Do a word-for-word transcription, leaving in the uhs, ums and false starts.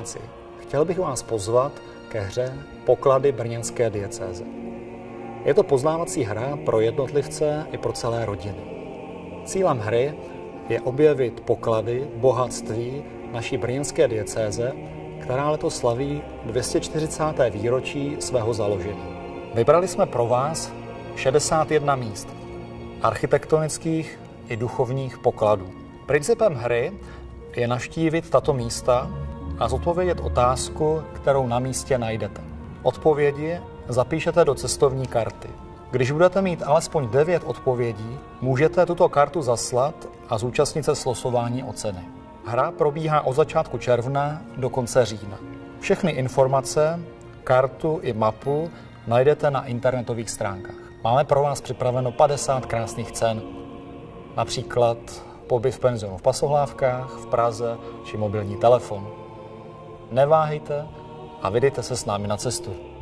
informaci. Chtěl bych vás pozvat ke hře Poklady brněnské diecéze. Je to poznávací hra pro jednotlivce i pro celé rodiny. Cílem hry je objevit poklady, bohatství naší brněnské diecéze, která letos slaví dvě stě čtyřicáté výročí svého založení. Vybrali jsme pro vás šedesát jedna míst, architektonických i duchovních pokladů. Principem hry je navštívit tato místa a zodpovědět otázku, kterou na místě najdete. Odpovědi zapíšete do cestovní karty. Když budete mít alespoň devět odpovědí, můžete tuto kartu zaslat a zúčastnit se slosování o ceny. Hra probíhá od začátku června do konce října. Všechny informace, kartu i mapu najdete na internetových stránkách. Máme pro vás připraveno padesát krásných cen, například pobyt v penzionu v Pasohlávkách, v Praze či mobilní telefon. Neváhejte a vydejte se s námi na cestu.